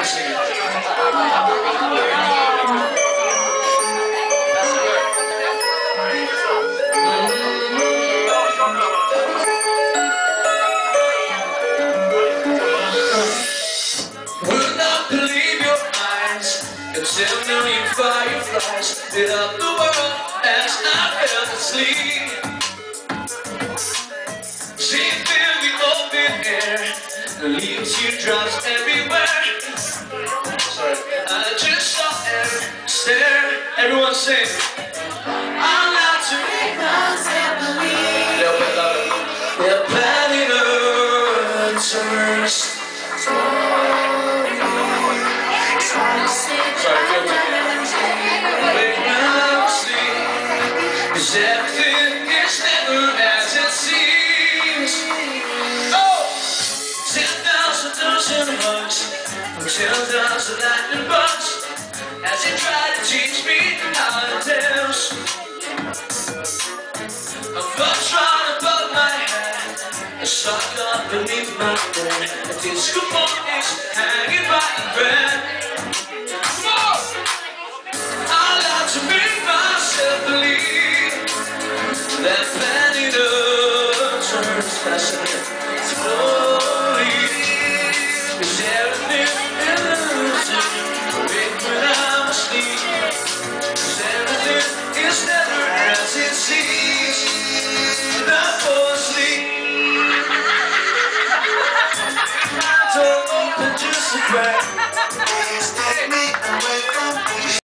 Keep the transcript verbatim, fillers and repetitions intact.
gonna sing it. Would not believe your eyes. And ten million fireflies lit up the world as I fell asleep. She filled the open air and leave teardrops everywhere. Sorry, I just saw her stare. Everyone sing. I'm not to make myself believe. Little bit louder. They're planning a turns. Cause everything is never as it seems. Oh! Ten thousand dozen hugs from ten thousand lightning bugs as you try to teach me how to dance. A bug trying above my head, a sock up beneath my bed, a disco ball is hanging by the bed. Come on! I like to make myself believe that